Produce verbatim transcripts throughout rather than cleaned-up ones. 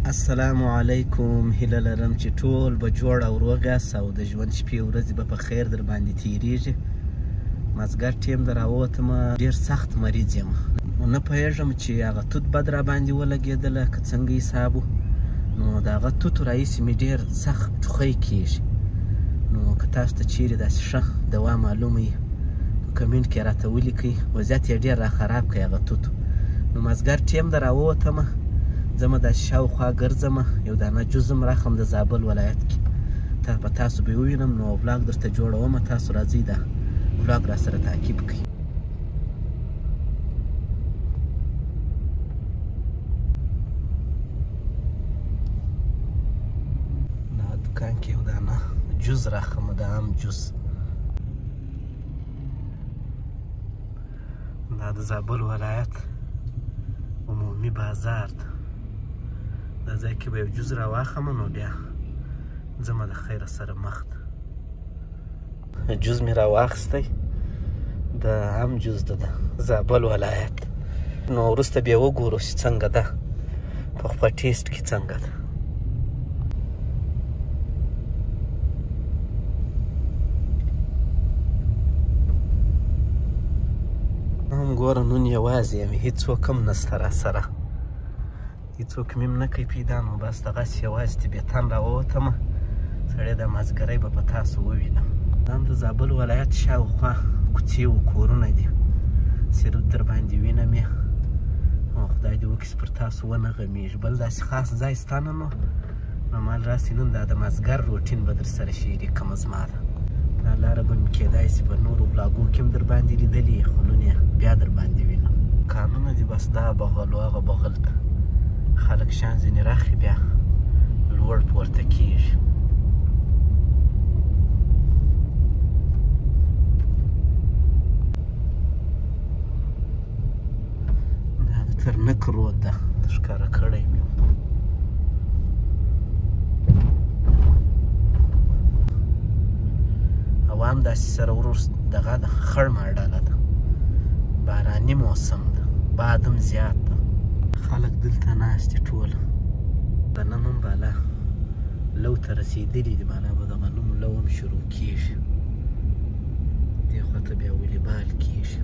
السلام علیکم. هیله لرم چې ټول به جوړ او روغ یاست او د ژوند شپې ورځې به په خیر در باندې تېرېږي. مازدیګر ټیم ته راووتمه، ډېر سخت مریض یم، نو نه پوهېږم چې هغه توت بد را باندې ولګېدله که څنګه حساب و. نو د هغه توتو راهیسې مې ډېر سخت ټوخی کېږي. نو که تاسو ته چیرې داسې ښه دوا معلومه وي په کمنټ کې راته ولیکئ. وضعیت یې ډېر را خراب کړی هغه توتو. نو مازدیګر ټیم ته راووتمه، ځمه داسې شاوخوا ګرځمه، یو دانه جوز هم راخم د زابل ولایت کې تا په تاسو به یې ووینم. نو ولاګ درته جوړومه، تاسو راځئ دا ولاګ را سره تعقیب کړئ. دا دکان کې یو دانه جوز راخمه، د ام جوز. دا د زابل ولایت عمومي بازار ده. دا ځای کې به یو جوز را واخلم، نو بیا ځمه د خیره سره مخ ته. جوز مې را واخیستی، د ام جوز ده د زابل ولایت. نو وروسته بیا وګورو چې څنګه ده، په خپل ټیسټ کې څنګه ده. هم ګوره نن یوازې یم، هېڅوک هم نشته راسره، هېڅوک مې هم نه کوي پیدا. نو بس دغسې یوازې طبیعتاً راووتمه، سړی د مازدیګرۍ به په تاسو ووینم. دا هم د زابل ولایت شاوخوا کوڅې و کورونه دي، صرف در باندې وینم یې. خدای دې وکړي چې پر تاسو ونه غمیږي. بل داسې خاص ځای سته نه، نو نورمال راسې نن دا د مازدیګر روټین به در سره شریکم زما ده. دا لاره به مې کیدای شي په نورو بلاګو کې هم در باندې لیدلي، خو نن یې بیا در باندې وینم. کانونه دي بس دا بغل و هغه بغل ته خلک شان ځینې راخي، بیا لوړ پورته کېږي. دا د ترنک رود ده، ښکاره کړی مې و. هوا هم داسې سره ورور دغه ده، خړمه ډله ده، باراني موسم ده، باد هم زیات ده. خلک دلته ناست دي ټول. غنم هم بالا لو ته رسېدلي دي، بالا به د غنمو لو هم شروع کېږي. دې خوا ته بیا ولیبال کېږي.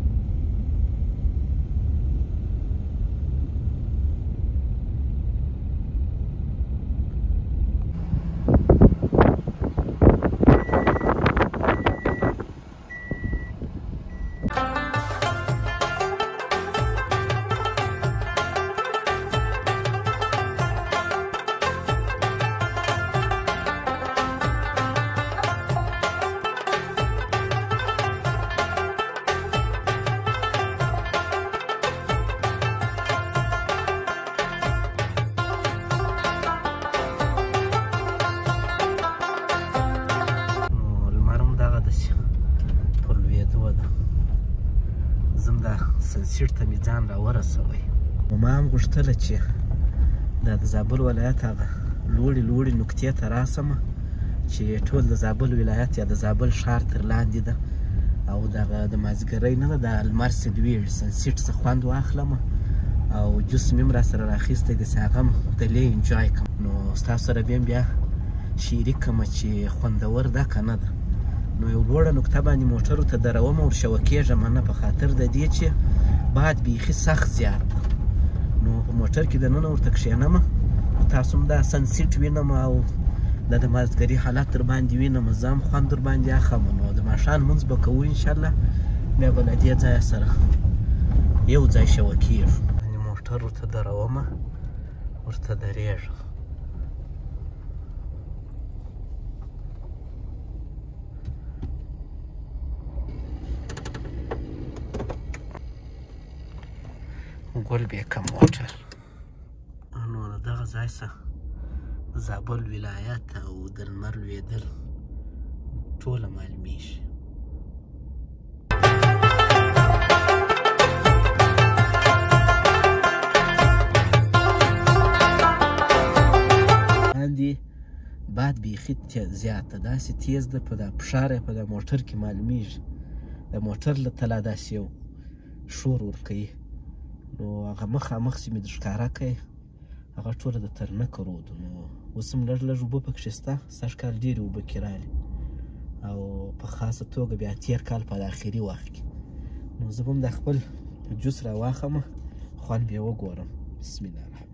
سنسیټ ته مې ځان را ورسوی. نو ما هم غوښتله چې دا د زابل ولایت هغه لوړې لوړې نقطې ته راسمه چې ټول د زابل ولایت یا د زابل ښار تر لاندې ده، او دغه د مازدیګرۍ نه ده، د لمر سلویږي سنسیټ څه خوند واخلمه، او جوس مې هم را سره راخیستی داسې هغه هم دلې انجوی کړم. نو ستاسو سره بیا بیا شریک کړمه چې خوندور ده که نه ده. نو یو لوړه نقطه باندې موټرو ته درومه، ورشوه کېږم نه، په خاطر د دې چې باد بیخي سخت زیات ده. نو په موټر کې دننه ورته کښېنمه، تاسو هم دا سنسیټ وینم او دا د مازدیګري حالت در باندې وینم، زه هم خوند در باندې اخلم. نو د ماښام لمونځ به کوو انشاءالله، بیا به له دې ځایه سره یو ځای شوه کېږو. موټر ورته درومه، ورته درېږم. ګل بیکه موټر. نو د دغه ځای څخه زابل ولایت او د لمر لوېدل ټوله معلومیږي. باندې باد بیخي زیات ده، داسې تیز ده، په دا فشار یې په دا موټر کې معلومیږي. د موټر له تله داسې یو شور ورکوي. نو هغه مخامخ چې مې در ښکاره کړی هغه ټوله د ترنکه رود نو اوس هم لږ لږ اوبه پکښې شته سږ کال ډېرې اوبه کې رالې او په خاصه توګه بیا تېر کال په داخلي وخت کې نو زه به هم دا خپل جوس راواخلمه خوند بیا وګورم بسم الله الرحمن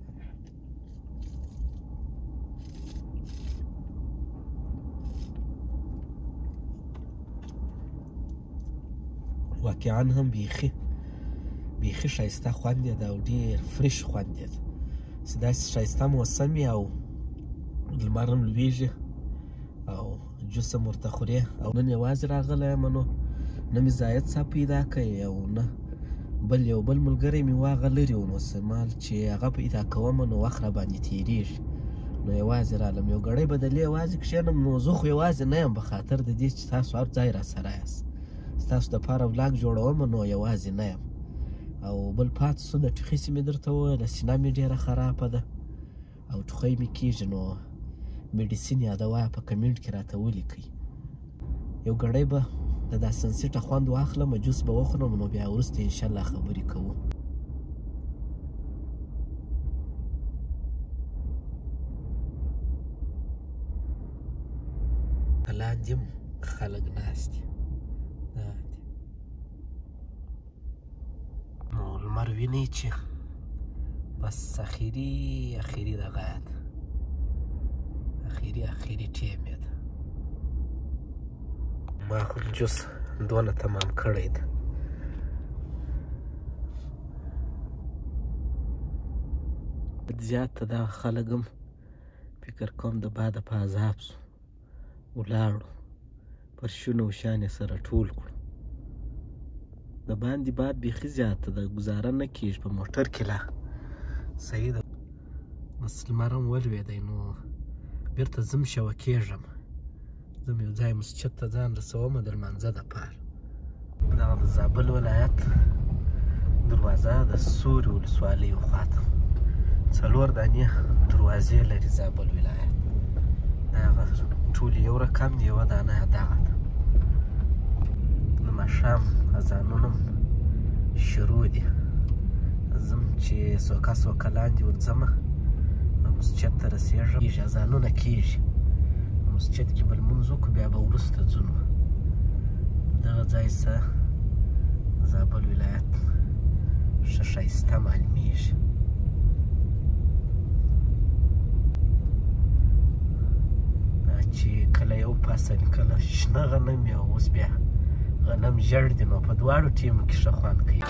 واقعا هم بیخي بیخي ښایسته خوند یې ده او ډېر فرش خوند یې ده چې داسې ښایسته موسم وي او لمر هم لویږي او جوس هم ورته خورې او نن یوازې راغلی یم نو نه مې زاید صاحب پیدا کړی او نه بل یو بل ملګری مې و هغه لرې و نو سمال چې هغه پیدا کوم نو وخت راباندې تېرېږي نو یوازې رالم یو ګړی به دلې یوازې کښېنم نو زه خو یوازې نه یم په خاطر د دې چې تاسو هر ځای راسره یاست ستاسو دپاره ولاګ جوړوم نو یوازې نه یم او بل پاتې سو د ټوخي چې مې درته وویله سینه مې ډېره خرابه ده او ټوخی مې کېږي نو میډیسین یا دوا په کمنټ کې راته ولیکئ یو ګړی به د دا سنسیټه خوند واخلم جوس به وخورم نو بیا وروسته انشاءالله خبرې کوو په لاندې هم خلک ناست دي نو لمر وینئ چې بس اخري اخري دغه ده اخري اخري ټیم یې ده ما خو جوس دونه تمام کړی ده زیات دغه خلک هم فکر کوم د باده په عذاب سو ولاړو پر شونو او شان یې سره ټول کړو د باندې باد بیخي زیاته ده ګزاره نه کېږي په موټر کې لا صحیح ده بس لمر هم ولوېدی نو بېرته ځم شوه کېږم ځم یو ځای مسجد ته ځان رسومه د لمانځه دپاره دغه د زابل ولایت دروازه د سوري ولسوالۍ خواته څلور دانې دروازې لري زابل ولایت د هغه ټولې یو رقم دی یوه دانه دغه ده د ماښام اذانونه شروع دي ځم چې سوکه سوکه لاندې ورځمه مسجد ته رسېږم کېږي اذانونه کېږي مسجد کې به لمونځ وکړو بیا به وروسته ځو نو دغه ځای څه زابل ولایت ښه ښایسته معلومیږي دا چې کله یو فصل کله شنه غنم یا اوس بیا غنم ژړ دي نو په دواړو ټیمو کې ښه خوند کوي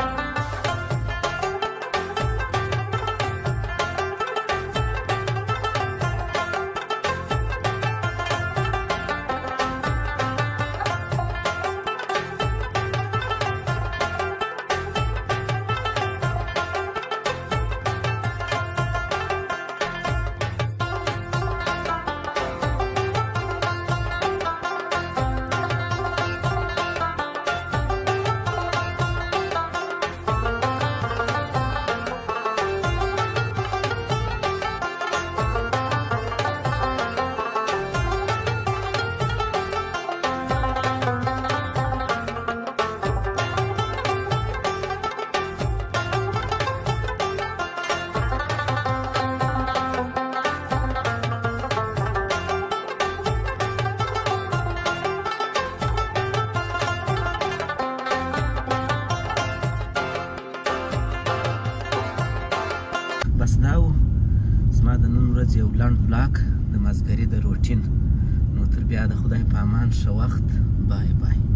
بس دا و زما د نن ورځ یو لنډ ولاګ د مازدګري د روټین نو تر بیا د خدای په امان ښه وخت بای بای